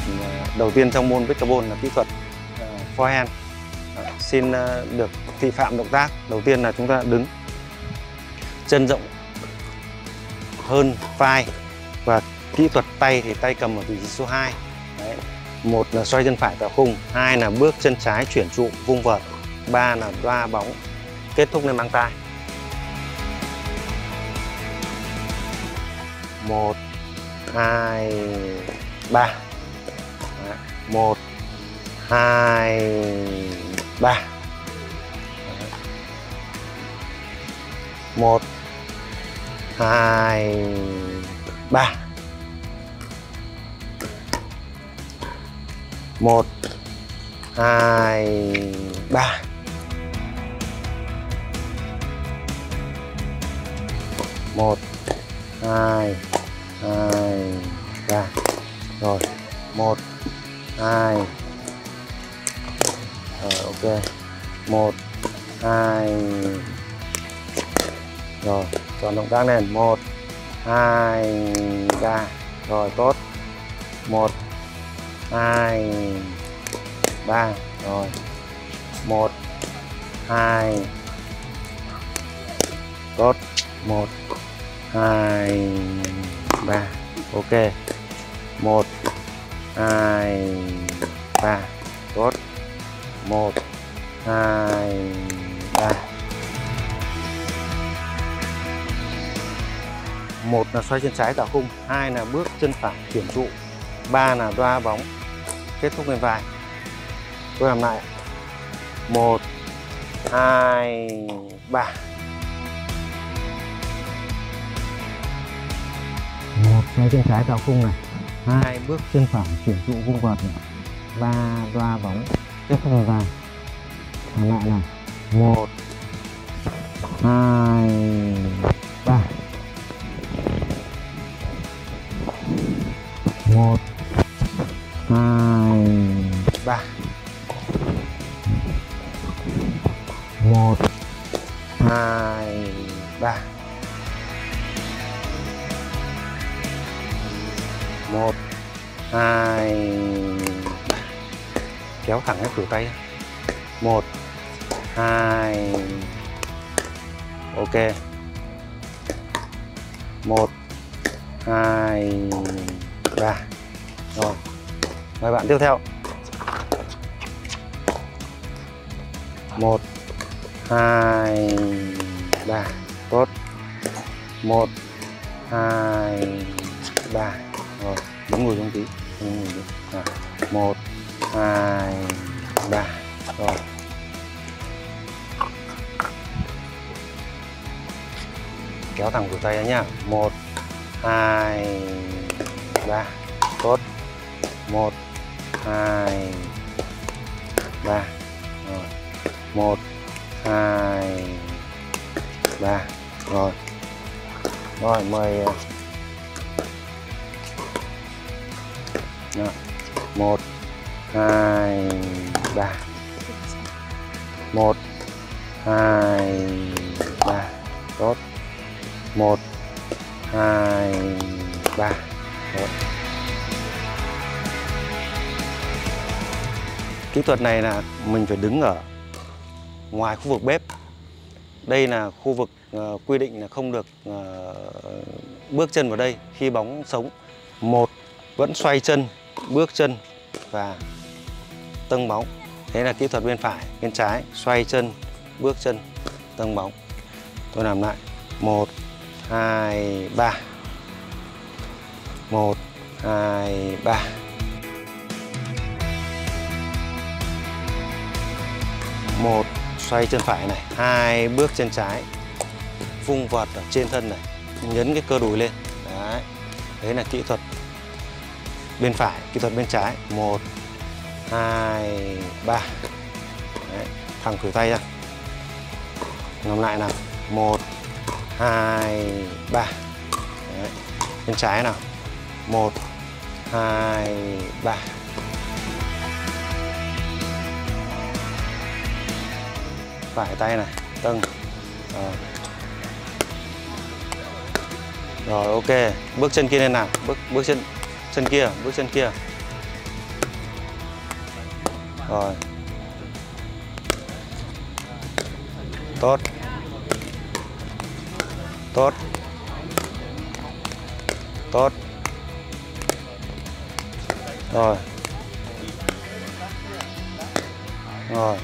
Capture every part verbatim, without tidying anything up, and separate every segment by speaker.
Speaker 1: đầu tiên trong môn pickleball là kỹ thuật uh, forehand. Uh, xin uh, được thị phạm động tác. Đầu tiên là chúng ta đứng chân rộng hơn vai, và kỹ thuật tay thì tay cầm ở vị trí số hai. Đấy. Một là xoay chân phải tạo khung, hai là bước chân trái chuyển trụ vung vợt, ba là đoa bóng kết thúc lên mang tay. Một, hai, ba. Đấy. Một, hai, ba. Đấy. Một, hai, ba. Một, hai, ba. Một, hai, hai, ba. Rồi, một, hai. Rồi, ok. Một, hai. Rồi, chọn động tác lên. Một, hai, ba. Rồi, tốt. Một, hai, ba. Rồi, một, hai. Tốt. Một, hai, ba. Ok. Một, hai, ba. Tốt. Một, hai, ba. Một là xoay chân trái tạo khung, hai là bước chân phải chuyển trụ, ba là đoa bóng kết thúc lên vai. Tôi làm lại. Một, hai, ba. Một xoay chân trái tạo khung này, hai bước chân phải chuyển trụ vung vợt này, ba đoa bóng kết thúc lên vai. Làm lại này. Một, hai, ba. Một, hai, ba. Một, hai, ba. Một, hai, ba. Kéo thẳng cái cử tay. Một, hai. Ok. Một, hai, ba. Rồi, mời bạn tiếp theo. Một, hai, ba. Tốt. Một, hai, ba. Rồi, đứng ngồi xuống tí. Đứng ngồi tí. À, một, hai, ba. Rồi. Kéo thẳng cổ tay ra nhá. Một, hai, ba. Tốt. Một, hai, ba. Rồi. Một, hai, ba. Rồi. Rồi, mời. Rồi. Một, hai, ba. Một, hai, ba. Tốt. Một, hai, ba. Rồi. Kỹ thuật này là mình phải đứng ở ngoài khu vực bếp. Đây là khu vực uh, quy định là không được uh, bước chân vào đây khi bóng sống. Một, vẫn xoay chân, bước chân và tâng bóng. Thế là kỹ thuật bên phải. Bên trái, xoay chân, bước chân, tâng bóng. Tôi làm lại. Một, hai, ba. Một, hai, ba. Một, xoay chân phải này, hai bước chân trái vung vợt ở trên thân này, nhấn cái cơ đùi lên. Đấy. Đấy là kỹ thuật bên phải. Kỹ thuật bên trái. Một, hai, ba. Đấy. Thẳng khuỷu tay ra. Làm lại nào. Một, hai, ba. Đấy. Bên trái nào. Một, hai, ba. Phải tay này, tâng. Rồi. Rồi, ok. Bước chân kia lên nào. Bước bước chân chân kia, bước chân kia. Rồi. Tốt. Tốt. Tốt. Rồi. Rồi.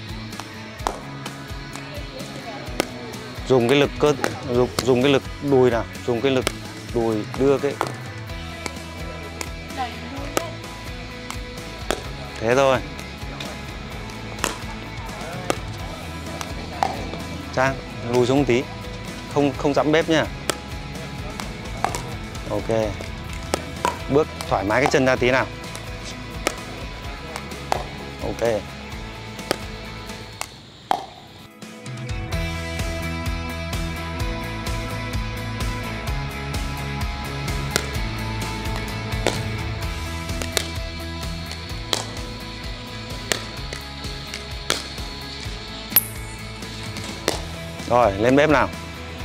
Speaker 1: Dùng cái lực cơ dùng, dùng cái lực đùi nào, dùng cái lực đùi đưa cái. Thế thôi. Trang lùi xuống tí. Không không dẫm bếp nha. Ok. Bước thoải mái cái chân ra tí nào. Ok. Rồi, lên bếp nào.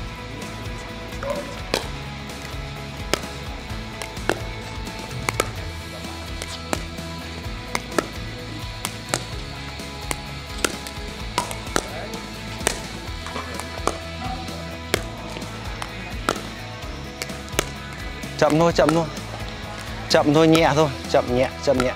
Speaker 1: Chậm thôi, chậm thôi. Chậm thôi, nhẹ thôi, chậm nhẹ, chậm nhẹ.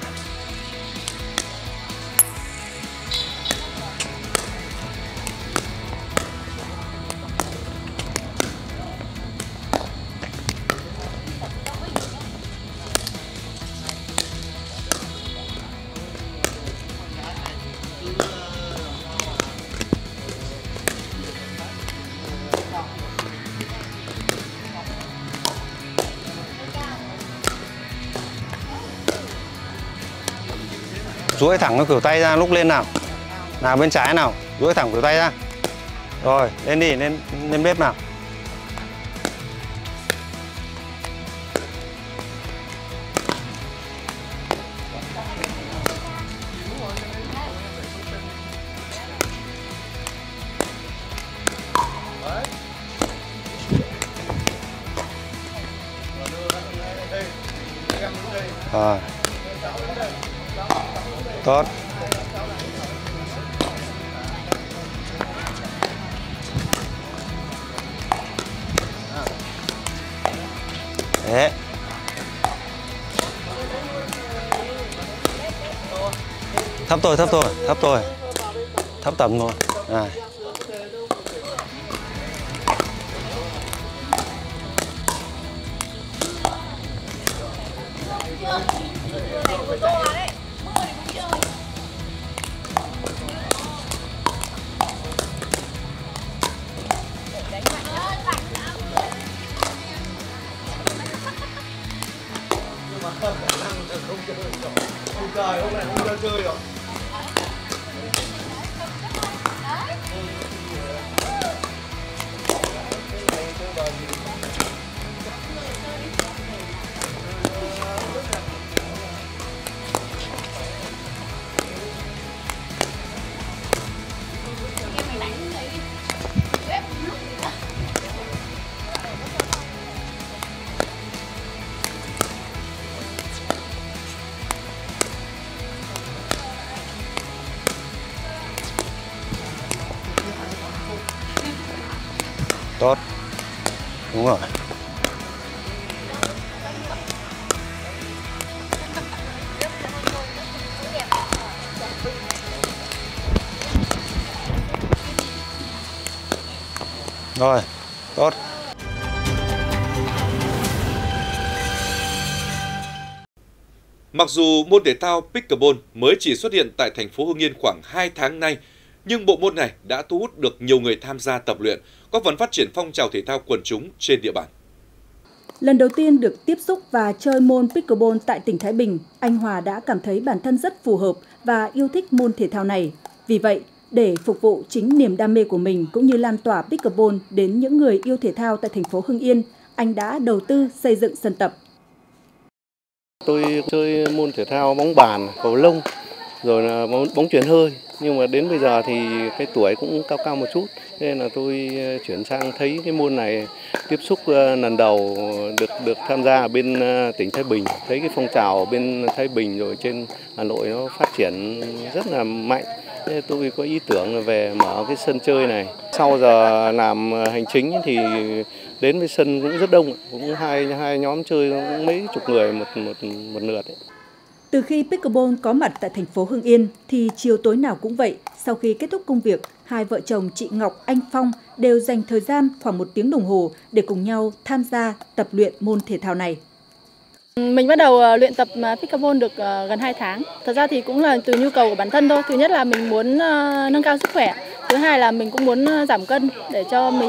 Speaker 1: Duỗi thẳng cái khuỷu tay ra lúc lên nào. Nào bên trái nào, duỗi thẳng khuỷu tay ra. Rồi, lên đi, lên lên bếp nào. Rồi. Tốt. Thế. Thấp thôi, thấp thôi, thấp thôi. Thấp tầm thôi. Này.
Speaker 2: Không trời, hôm nay không ra chơi rồi.
Speaker 1: Tốt. Đúng rồi. Rồi, tốt.
Speaker 3: Mặc dù môn thể thao pickleball mới chỉ xuất hiện tại thành phố Hưng Yên khoảng hai tháng nay, nhưng bộ môn này đã thu hút được nhiều người tham gia tập luyện, góp phần phát triển phong trào thể thao quần chúng trên địa bàn.
Speaker 4: Lần đầu tiên được tiếp xúc và chơi môn pickleball tại tỉnh Thái Bình, anh Hòa đã cảm thấy bản thân rất phù hợp và yêu thích môn thể thao này. Vì vậy, để phục vụ chính niềm đam mê của mình cũng như lan tỏa pickleball đến những người yêu thể thao tại thành phố Hưng Yên, anh đã đầu tư xây dựng sân tập.
Speaker 5: Tôi chơi môn thể thao bóng bàn, cầu lông rồi là bóng, bóng chuyền hơi. Nhưng mà đến bây giờ thì cái tuổi cũng cao cao một chút, nên là tôi chuyển sang thấy cái môn này, tiếp xúc lần đầu được được tham gia ở bên tỉnh Thái Bình, thấy cái phong trào ở bên Thái Bình rồi trên Hà Nội nó phát triển rất là mạnh. Nên tôi có ý tưởng về mở cái sân chơi này. Sau giờ làm hành chính thì đến với sân cũng rất đông, cũng hai hai nhóm chơi cũng mấy chục người một một một lượt ấy.
Speaker 4: Từ khi Pickleball có mặt tại thành phố Hưng Yên thì chiều tối nào cũng vậy. Sau khi kết thúc công việc, hai vợ chồng chị Ngọc, anh Phong đều dành thời gian khoảng một tiếng đồng hồ để cùng nhau tham gia tập luyện môn thể thao này.
Speaker 6: Mình bắt đầu luyện tập Pickleball được gần hai tháng. Thật ra thì cũng là từ nhu cầu của bản thân thôi. Thứ nhất là mình muốn nâng cao sức khỏe. Thứ hai là mình cũng muốn giảm cân để cho mình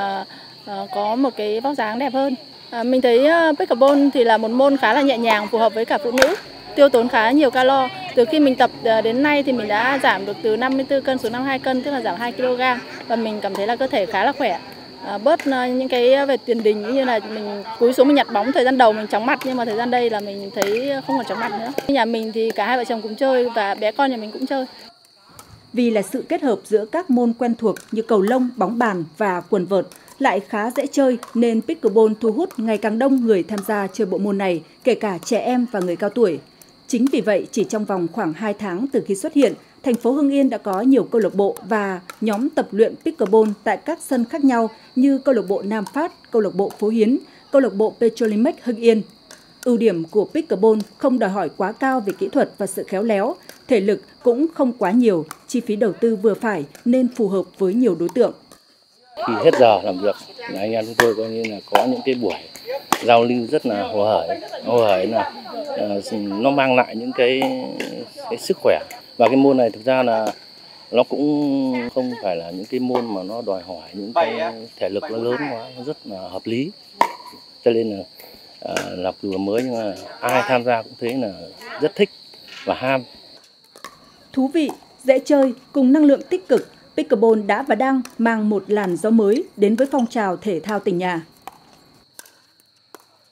Speaker 6: có một cái vóc dáng đẹp hơn. Mình thấy Pickleball thì là một môn khá là nhẹ nhàng, phù hợp với cả phụ nữ, tiêu tốn khá nhiều calo. Từ khi mình tập đến nay thì mình đã giảm được từ năm mươi tư cân xuống năm mươi hai cân, tức là giảm hai ki lô gam. Và mình cảm thấy là cơ thể khá là khỏe. À, bớt những cái về tiền đình như là mình cúi xuống mình nhặt bóng, thời gian đầu mình chóng mặt nhưng mà thời gian đây là mình thấy không còn chóng mặt nữa. Nhà mình thì cả hai vợ chồng cùng chơi và bé con nhà mình cũng chơi.
Speaker 4: Vì là sự kết hợp giữa các môn quen thuộc như cầu lông, bóng bàn và quần vợt lại khá dễ chơi nên Pickleball thu hút ngày càng đông người tham gia chơi bộ môn này, kể cả trẻ em và người cao tuổi. Chính vì vậy, chỉ trong vòng khoảng hai tháng từ khi xuất hiện, thành phố Hưng Yên đã có nhiều câu lạc bộ và nhóm tập luyện Pickleball tại các sân khác nhau như câu lạc bộ Nam Phát, câu lạc bộ Phố Hiến, câu lạc bộ Petrolimex Hưng Yên. Ưu điểm của Pickleball không đòi hỏi quá cao về kỹ thuật và sự khéo léo, thể lực cũng không quá nhiều, chi phí đầu tư vừa phải nên phù hợp với nhiều đối tượng.
Speaker 7: Khi hết giờ làm việc, anh em chúng tôi coi như là có những cái buổi giao lưu rất là hồ hởi, hồ hởi là uh, nó mang lại những cái, cái sức khỏe. Và cái môn này thực ra là nó cũng không phải là những cái môn mà nó đòi hỏi những cái thể lực nó lớn quá, nó rất là hợp lý. Cho nên là uh, mặc dù là mới nhưng mà ai tham gia cũng thấy là rất thích và ham.
Speaker 4: Thú vị, dễ chơi cùng năng lượng tích cực, Pickleball đã và đang mang một làn gió mới đến với phong trào thể thao tỉnh nhà.